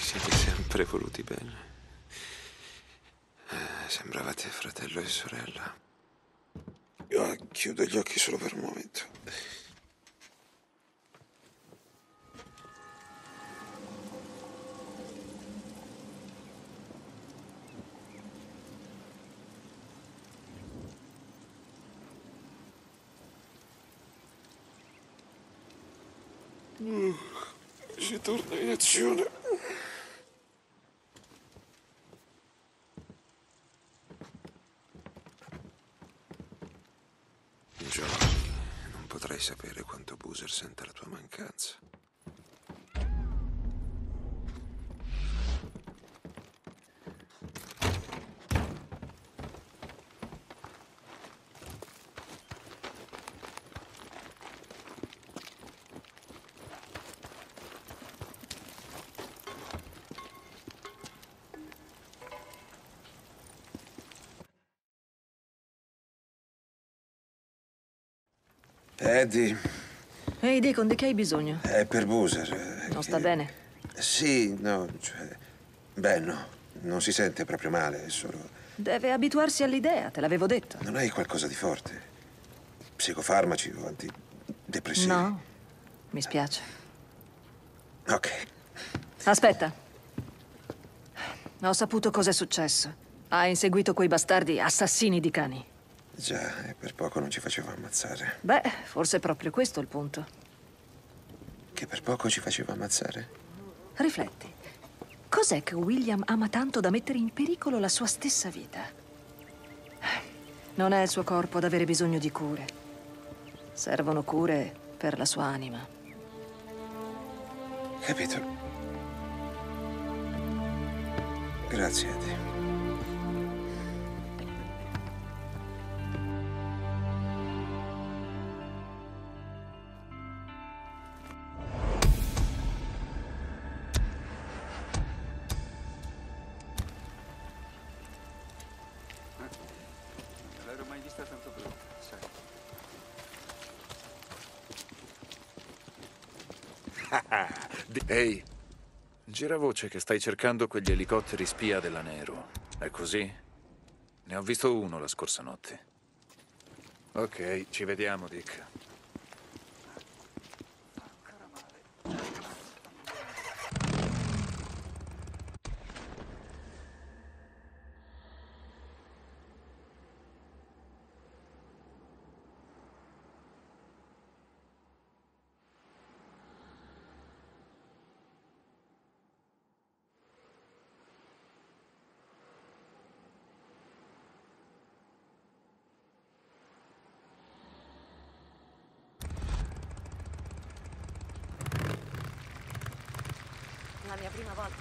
siete sempre voluti bene. Sembravate fratello e sorella. Chiudo gli occhi solo per un momento. Si torna in azione. Johnny, non potrei sapere quanto Boozer senta la tua mancanza. Eddie. Ehi, Deacon, di che hai bisogno? È per Boozer. Non sta bene? Sì, no, cioè... Beh, no, non si sente proprio male, è solo... Deve abituarsi all'idea, te l'avevo detto. Non hai qualcosa di forte? Psicofarmaci o antidepressivi? No, mi spiace. Ok. Aspetta. Ho saputo cos'è successo. Ha inseguito quei bastardi assassini di cani. Già, e per poco non ci faceva ammazzare. Beh, forse è proprio questo il punto. Che per poco ci faceva ammazzare? Rifletti. Cos'è che William ama tanto da mettere in pericolo la sua stessa vita? Non è il suo corpo ad avere bisogno di cure. Servono cure per la sua anima. Capito. Grazie, Eddie. Non l'ero mai vista tanto pronta, sai. Ehi, gira voce che stai cercando quegli elicotteri spia della Nero. È così? Ne ho visto uno la scorsa notte. Ok, ci vediamo, Dick. La mia prima volta.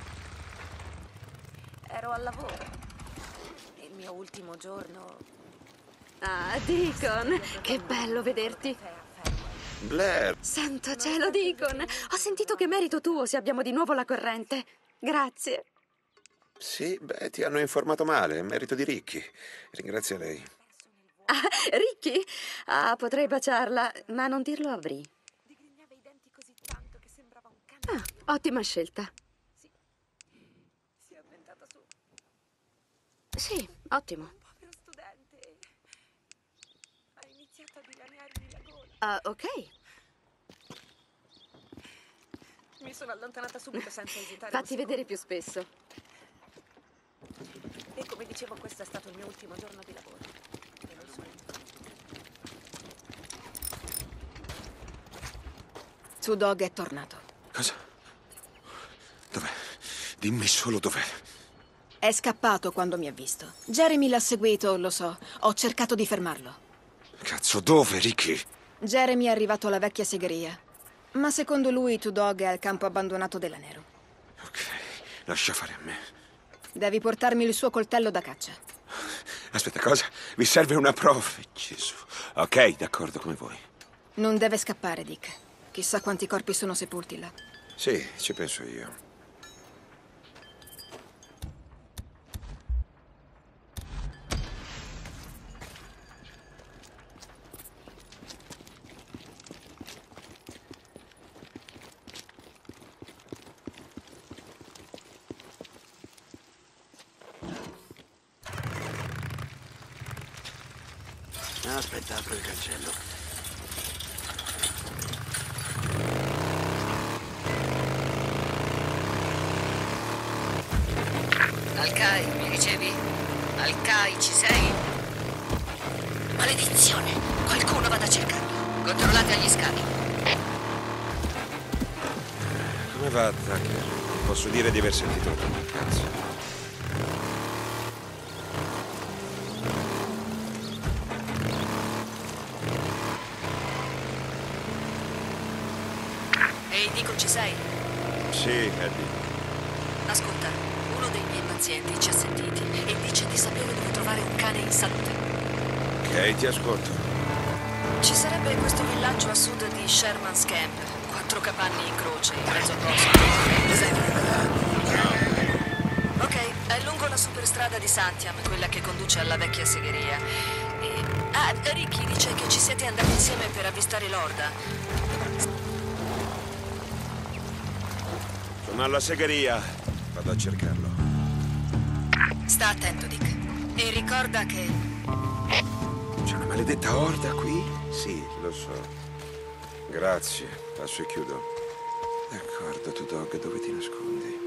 Ero al lavoro. Il mio ultimo giorno. Ah, Deacon, che bello vederti. Blair! Santo cielo, Deacon. Ho sentito che merito tuo se abbiamo di nuovo la corrente. Grazie. Sì, beh, ti hanno informato male, è merito di Ricky. Ringrazia lei. Ah, Ricky? Ah, potrei baciarla, ma non dirlo a Bri. Digrignava i denti così tanto che sembrava un cane. Ah, ottima scelta. Si è avventata su. Sì, ottimo. Povero studente. Ha iniziato a dilaniarmi la gola. Ah, ok. Mi sono allontanata subito senza esitare. Fatti vedere più spesso. E come dicevo, questo è stato il mio ultimo giorno di lavoro. E non sono. Two Dog è tornato. Cosa? Dov'è? Dimmi solo dov'è. È scappato quando mi ha visto. Jeremy l'ha seguito, lo so. Ho cercato di fermarlo. Cazzo, dove, Ricky? Jeremy è arrivato alla vecchia segheria. Ma secondo lui Two Dog è al campo abbandonato della Nero. Ok, lascia fare a me. Devi portarmi il suo coltello da caccia. Aspetta, cosa? Vi serve una prova? Gesù. Ok, d'accordo, come vuoi. Non deve scappare, Dick. Chissà quanti corpi sono sepolti là. Sì, ci penso io. Aspetta, apro il cancello. Alcai, mi dicevi? Alcai, ci sei? Maledizione! Qualcuno vada a cercarlo. Controllate agli scavi. Come va, Tucker? Posso dire di aver sentito la tua mancanza. Ehi, Nico, ci sei? Sì, Eddie. Ascolta, uno dei miei pazienti ci ha sentiti e dice di sapere dove trovare un cane in salute. Ok, ti ascolto. Ci sarebbe questo villaggio a sud di Sherman's Camp. 4 capanne in croce, in mezzo al bosco. Ok, è lungo la superstrada di Santiam, quella che conduce alla vecchia segheria. Ricky dice che ci siete andati insieme per avvistare l'orda. Sono alla segheria. Vado a cercarlo. Sta attento, Dick. E ricorda che... C'è una maledetta orda qui? Sì, lo so. Grazie. Passo e chiudo. D'accordo, tu Dog, dove ti nascondi?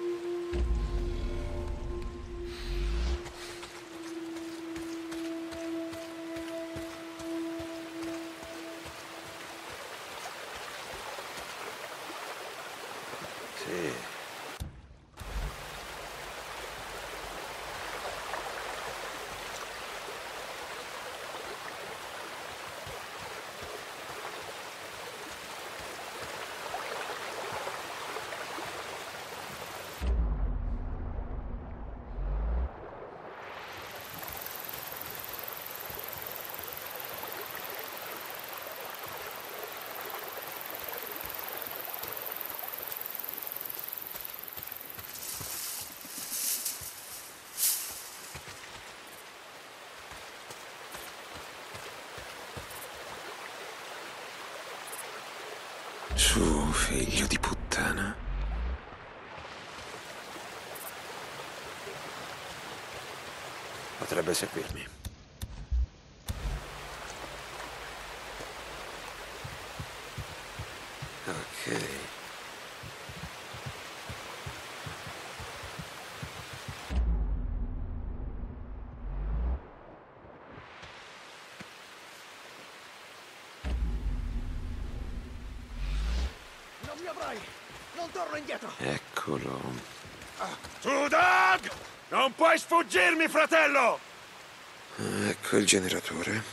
Sì. Su, figlio di puttana. Potrebbe seguirmi. Ok. Non mi avrai! Non torno indietro! Eccolo. Tu, Doug! Non puoi sfuggirmi, fratello! Ecco il generatore.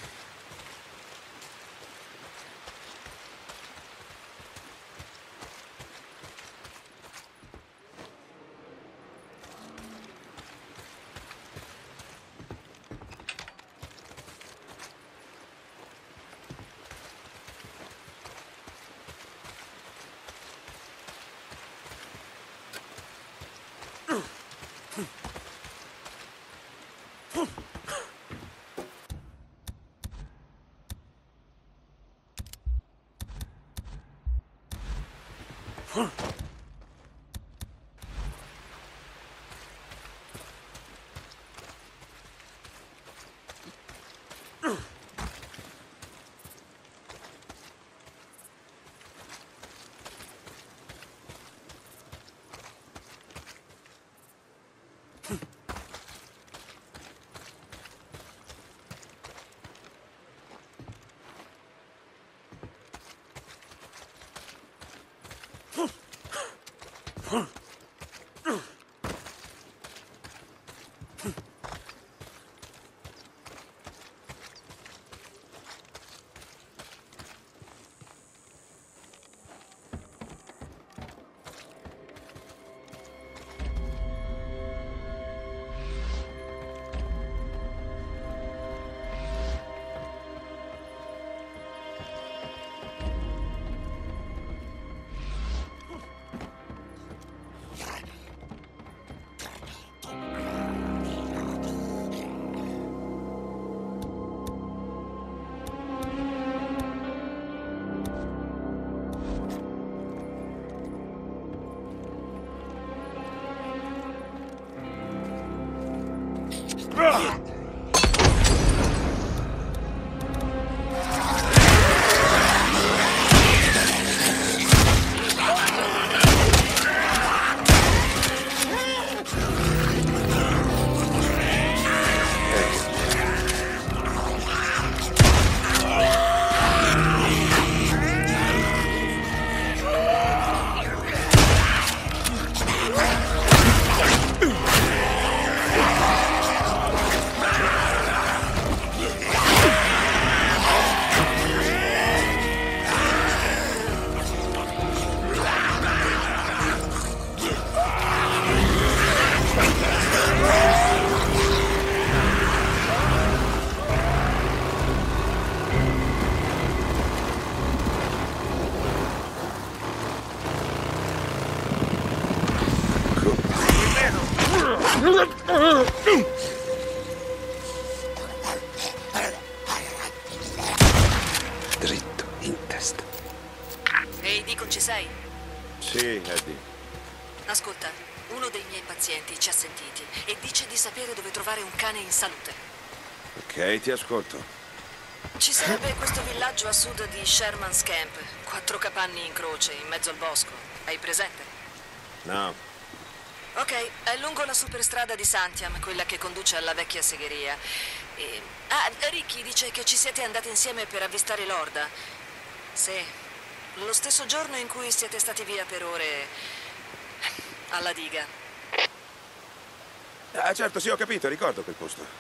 Dritto in testa. Ehi, Deacon, ci sei? Sì, Eddie. Ascolta, uno dei miei pazienti ci ha sentiti e dice di sapere dove trovare un cane in salute. Ok, ti ascolto. Ci sarebbe questo villaggio a sud di Sherman's Camp, 4 capanni in croce, in mezzo al bosco. Hai presente? No. Ok, è lungo la superstrada di Santiam, quella che conduce alla vecchia segheria. Ricky dice che ci siete andati insieme per avvistare l'orda. Sì, lo stesso giorno in cui siete stati via per ore alla diga. Ah, certo, sì, ho capito, ricordo quel posto.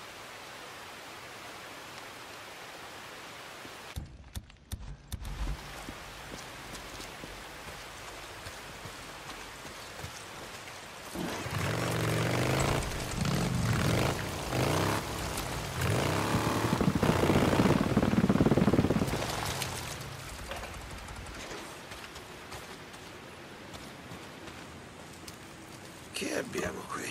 Che abbiamo qui?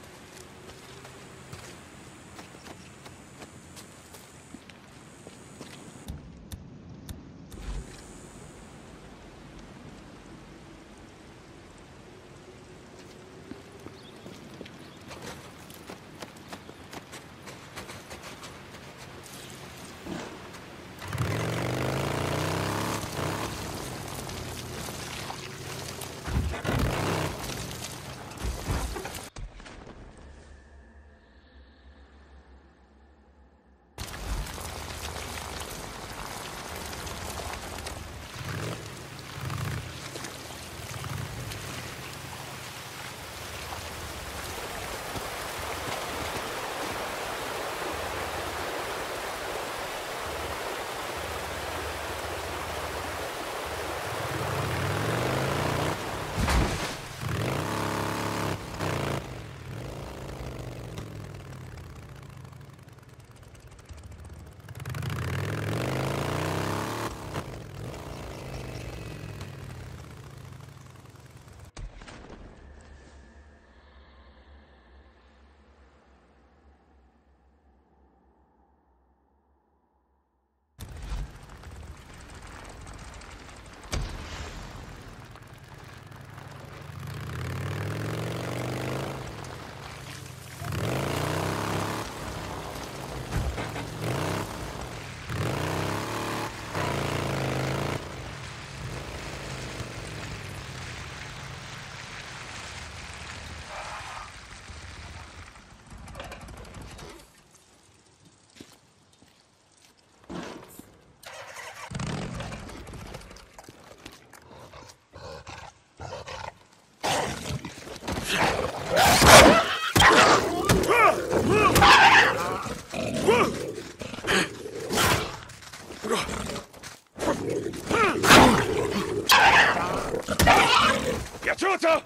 Piaciuto?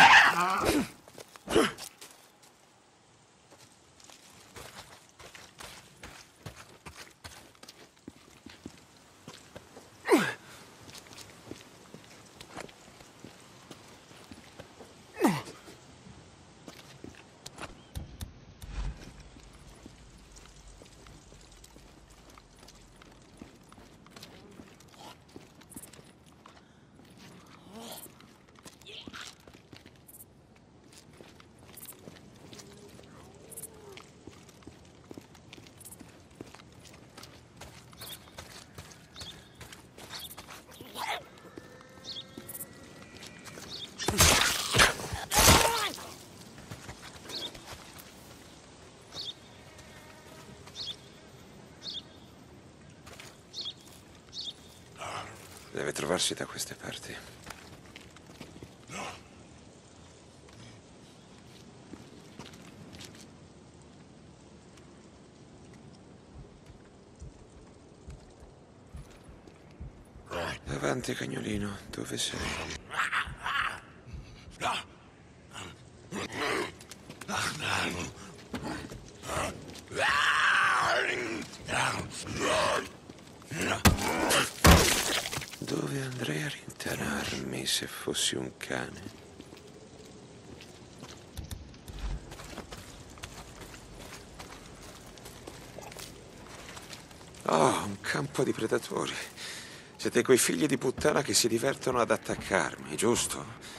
Deve trovarsi da queste parti. Avanti, cagnolino, dove sei? Dove andrei a rintanarmi se fossi un cane? Oh, un campo di predatori. Siete quei figli di puttana che si divertono ad attaccarmi, giusto?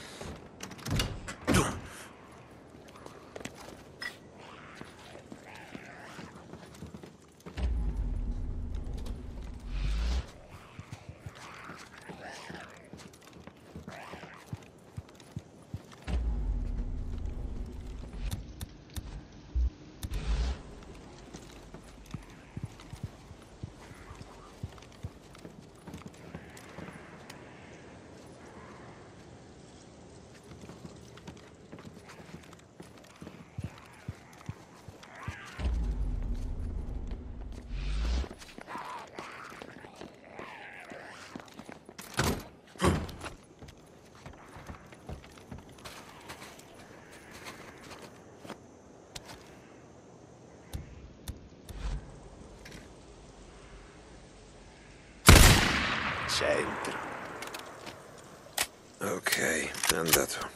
Centro. Ok, è andato.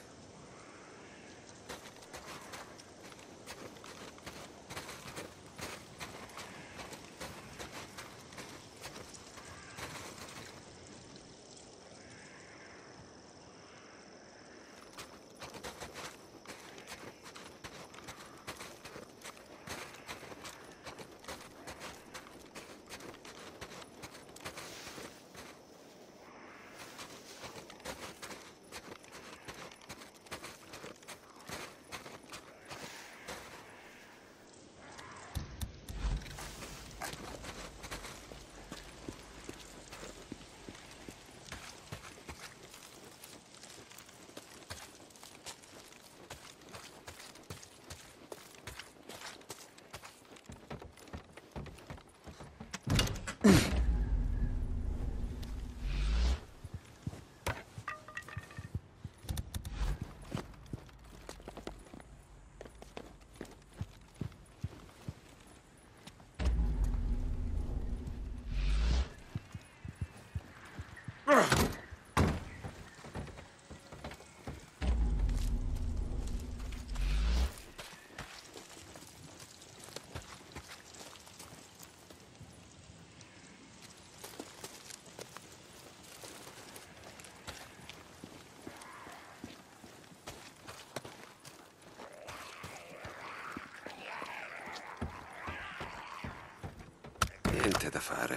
Niente da fare.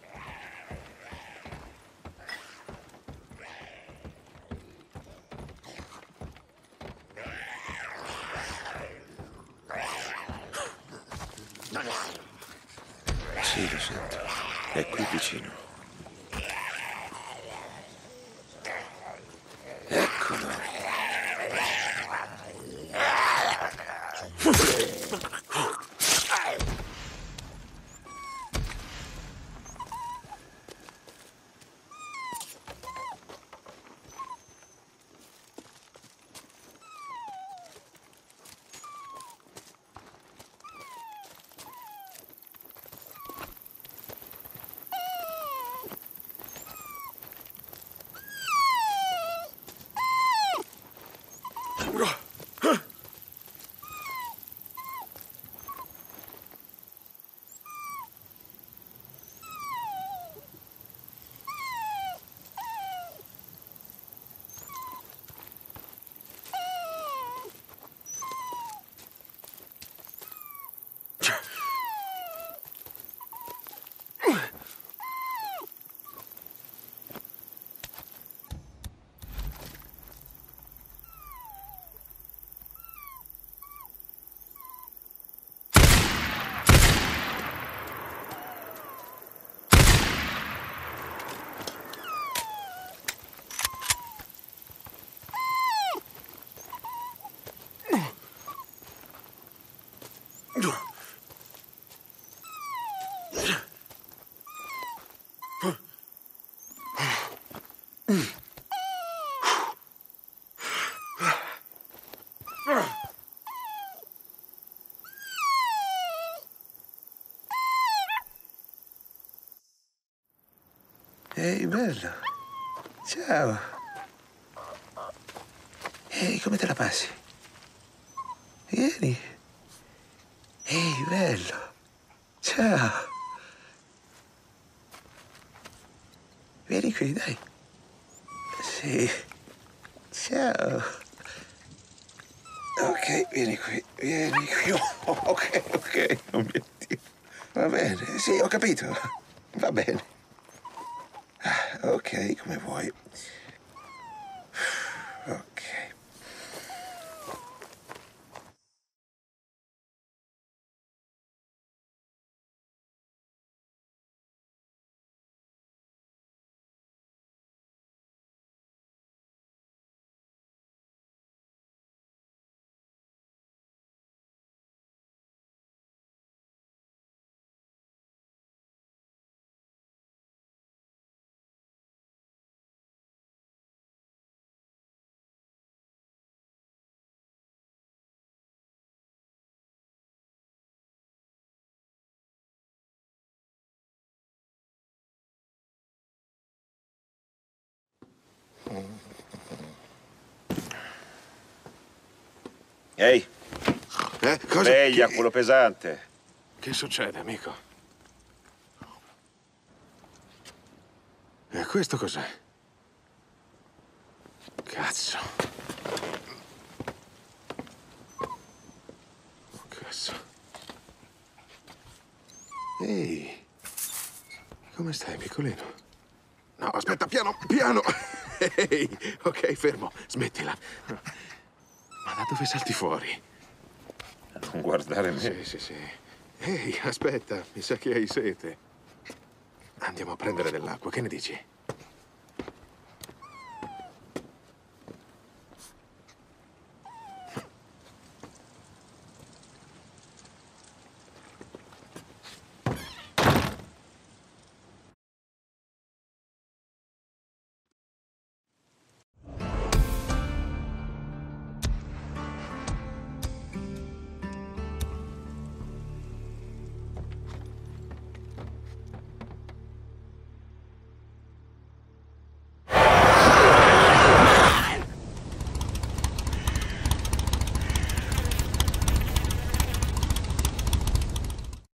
Sì, lo sento. È qui vicino. Eccolo. Ehi, bello. Ciao. Ehi, come te la passi? Vieni. Ehi, bello. Ciao. Vieni qui, dai. Sì. Ciao. Ok, vieni qui, vieni qui. Oh, ok, oh mio Dio. Va bene, sì, ho capito. Va bene. Ok, come vuoi. Ok. Ehi, Cosa? sveglia, culo pesante. Che succede, amico? E questo cos'è? Cazzo. Oh, cazzo. Ehi. Come stai, piccolino? No, aspetta, piano, piano! Ehi, ok, fermo, smettila. Ma da dove salti fuori? Non guardare me. Sì. Ehi, aspetta, mi sa che hai sete. Andiamo a prendere dell'acqua, che ne dici?